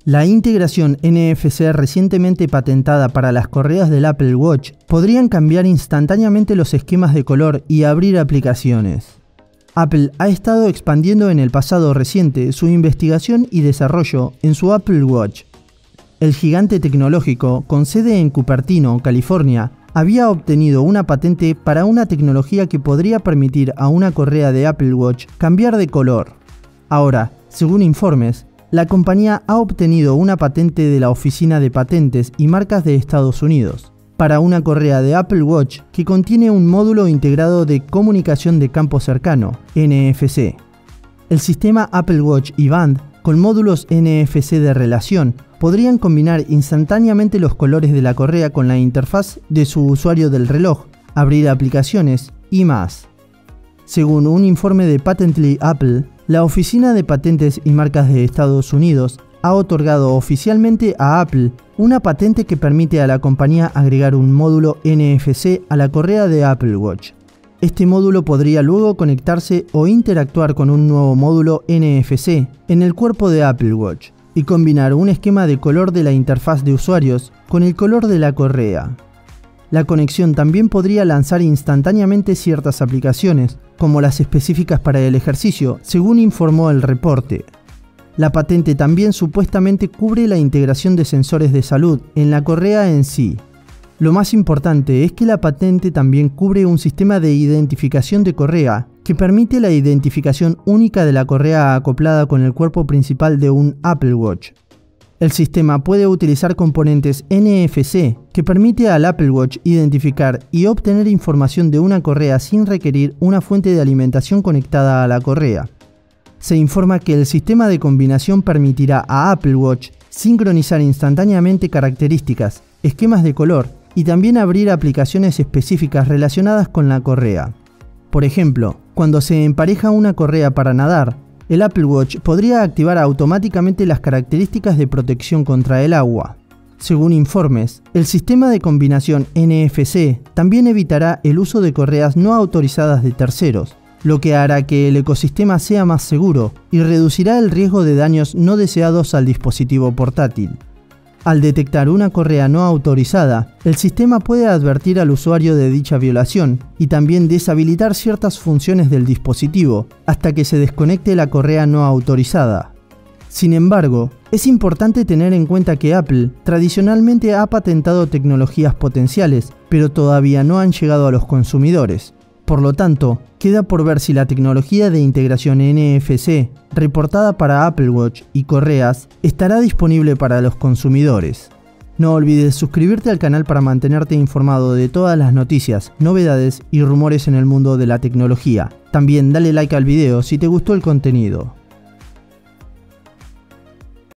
La integración NFC recientemente patentada para las correas del Apple Watch podrían cambiar instantáneamente los esquemas de color y abrir aplicaciones. Apple ha estado expandiendo en el pasado reciente su investigación y desarrollo en su Apple Watch. El gigante tecnológico, con sede en Cupertino, California, había obtenido una patente para una tecnología que podría permitir a una correa de Apple Watch cambiar de color. Ahora, según informes, la compañía ha obtenido una patente de la Oficina de Patentes y Marcas de Estados Unidos para una correa de Apple Watch que contiene un módulo integrado de comunicación de campo cercano, NFC. El sistema Apple Watch y Band, con módulos NFC de relación, podrían combinar instantáneamente los colores de la correa con la interfaz de su usuario del reloj, abrir aplicaciones y más. Según un informe de Patently Apple, la Oficina de Patentes y Marcas de Estados Unidos ha otorgado oficialmente a Apple una patente que permite a la compañía agregar un módulo NFC a la correa de Apple Watch. Este módulo podría luego conectarse o interactuar con un nuevo módulo NFC en el cuerpo de Apple Watch y combinar un esquema de color de la interfaz de usuarios con el color de la correa. La conexión también podría lanzar instantáneamente ciertas aplicaciones, como las específicas para el ejercicio, según informó el reporte. La patente también supuestamente cubre la integración de sensores de salud en la correa en sí. Lo más importante es que la patente también cubre un sistema de identificación de correa que permite la identificación única de la correa acoplada con el cuerpo principal de un Apple Watch. El sistema puede utilizar componentes NFC que permite al Apple Watch identificar y obtener información de una correa sin requerir una fuente de alimentación conectada a la correa. Se informa que el sistema de combinación permitirá a Apple Watch sincronizar instantáneamente características, esquemas de color y también abrir aplicaciones específicas relacionadas con la correa. Por ejemplo, cuando se empareja una correa para nadar, el Apple Watch podría activar automáticamente las características de protección contra el agua. Según informes, el sistema de combinación NFC también evitará el uso de correas no autorizadas de terceros, lo que hará que el ecosistema sea más seguro y reducirá el riesgo de daños no deseados al dispositivo portátil. Al detectar una correa no autorizada, el sistema puede advertir al usuario de dicha violación y también deshabilitar ciertas funciones del dispositivo hasta que se desconecte la correa no autorizada. Sin embargo, es importante tener en cuenta que Apple tradicionalmente ha patentado tecnologías potenciales, pero todavía no han llegado a los consumidores. Por lo tanto, queda por ver si la tecnología de integración NFC reportada para Apple Watch y correas estará disponible para los consumidores. No olvides suscribirte al canal para mantenerte informado de todas las noticias, novedades y rumores en el mundo de la tecnología. También dale like al video si te gustó el contenido.